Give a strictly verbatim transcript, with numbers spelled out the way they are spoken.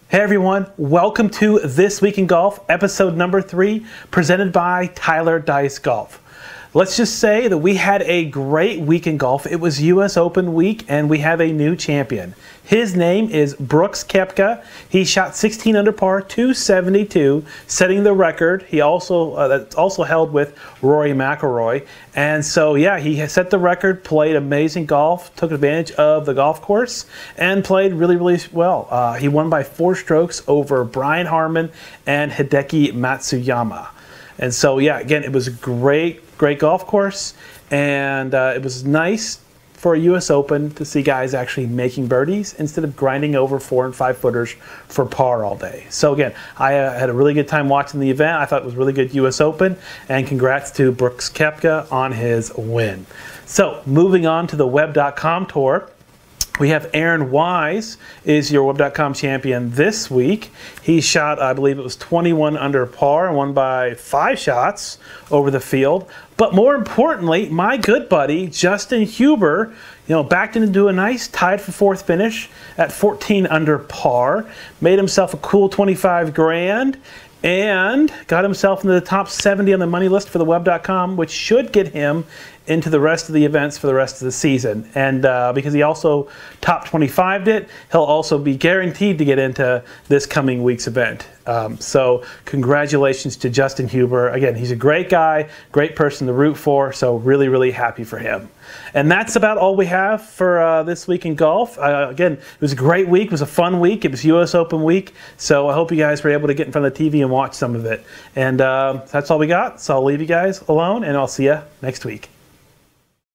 Hey everyone, welcome to This Week in Golf, episode number three, presented by Tyler Dice Golf. Let's just say that we had a great week in golf. It was U S Open week and we have a new champion. His name is Brooks Koepka. He shot sixteen under par, two seventy-two, setting the record. He also uh, that's also held with Rory McIlroy. And so yeah, he has set the record, played amazing golf, took advantage of the golf course, and played really, really well. Uh, he won by four strokes over Brian Harman and Hideki Matsuyama. And so yeah, again, it was a great, great golf course, and uh, it was nice for a U S Open to see guys actually making birdies instead of grinding over four and five footers for par all day. So again, I uh, had a really good time watching the event. I thought it was a really good U S Open, and congrats to Brooks Koepka on his win. So moving on to the Web dot com tour. We have Aaron Wise is your Web dot com champion this week. He shot, I believe it was twenty-one under par and won by five shots over the field. But more importantly, my good buddy, Justin Huber, you know, backed into a nice tied for fourth finish at fourteen under par, made himself a cool twenty-five grand, and got himself into the top seventy on the money list for the Web dot com, which should get him into the rest of the events for the rest of the season. And uh, because he also top twenty-fived it, he'll also be guaranteed to get into this coming week's event. Um, so congratulations to Justin Huber. Again, he's a great guy, great person to root for, so really, really happy for him. And that's about all we have for uh, this week in golf. Uh, again, it was a great week. It was a fun week. It was U S Open week. So I hope you guys were able to get in front of the T V and watch some of it. And uh, that's all we got. So I'll leave you guys alone, and I'll see you next week.